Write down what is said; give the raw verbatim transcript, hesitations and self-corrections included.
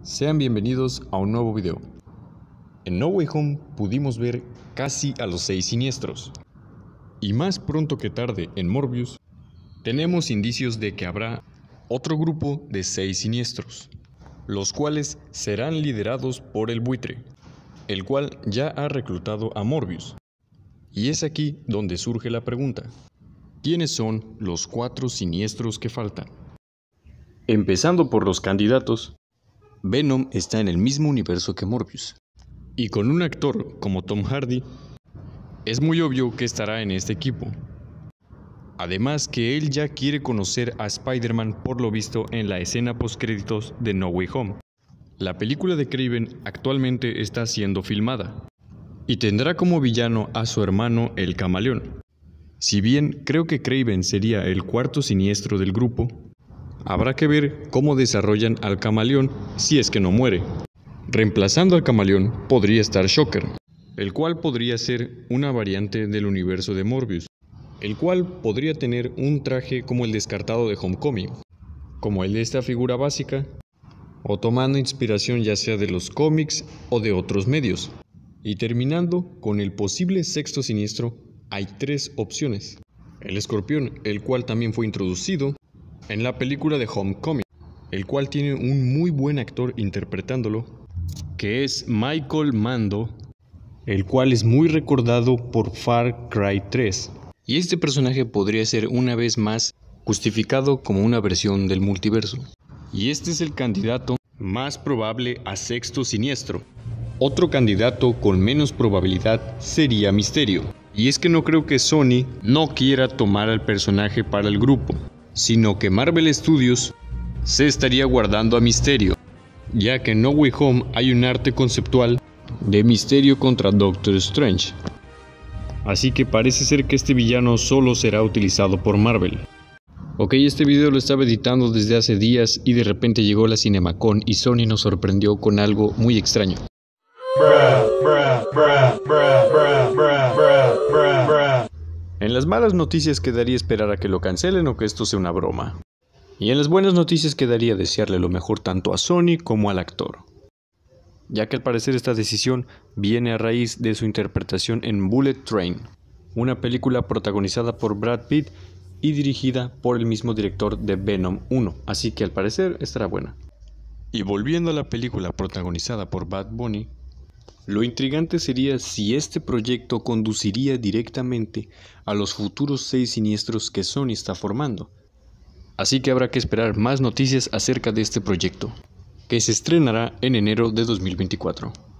Sean bienvenidos a un nuevo video. En No Way Home pudimos ver casi a los seis siniestros. Y más pronto que tarde en Morbius, tenemos indicios de que habrá otro grupo de seis siniestros, los cuales serán liderados por el buitre, el cual ya ha reclutado a Morbius. Y es aquí donde surge la pregunta: ¿quiénes son los cuatro siniestros que faltan? Empezando por los candidatos, Venom está en el mismo universo que Morbius, y con un actor como Tom Hardy, es muy obvio que estará en este equipo. Además que él ya quiere conocer a Spider-Man por lo visto en la escena postcréditos de No Way Home. La película de Kraven actualmente está siendo filmada, y tendrá como villano a su hermano el Camaleón. Si bien creo que Kraven sería el cuarto siniestro del grupo, habrá que ver cómo desarrollan al Camaleón si es que no muere. Reemplazando al Camaleón podría estar Shocker, el cual podría ser una variante del universo de Morbius, el cual podría tener un traje como el descartado de Homecoming, como el de esta figura básica, o tomando inspiración ya sea de los cómics o de otros medios. Y terminando con el posible sexto siniestro, hay tres opciones. El Escorpión, el cual también fue introducido en la película de Homecoming, el cual tiene un muy buen actor interpretándolo, que es Michael Mando, el cual es muy recordado por Far Cry tres. Y este personaje podría ser una vez más justificado como una versión del multiverso. Y este es el candidato más probable a sexto siniestro. Otro candidato con menos probabilidad sería Mysterio. Y es que no creo que Sony no quiera tomar al personaje para el grupo, sino que Marvel Studios se estaría guardando a Mysterio, ya que en No Way Home hay un arte conceptual de Mysterio contra Doctor Strange. Así que parece ser que este villano solo será utilizado por Marvel. Ok, este video lo estaba editando desde hace días y de repente llegó la CinemaCon y Sony nos sorprendió con algo muy extraño. En las malas noticias quedaría esperar a que lo cancelen o que esto sea una broma. Y en las buenas noticias quedaría desearle lo mejor tanto a Sony como al actor, ya que al parecer esta decisión viene a raíz de su interpretación en Bullet Train, una película protagonizada por Brad Pitt y dirigida por el mismo director de Venom uno, así que al parecer estará buena. Y volviendo a la película protagonizada por Bad Bunny, lo intrigante sería si este proyecto conduciría directamente a los futuros seis siniestros que Sony está formando. Así que habrá que esperar más noticias acerca de este proyecto, que se estrenará en enero de dos mil veinticuatro.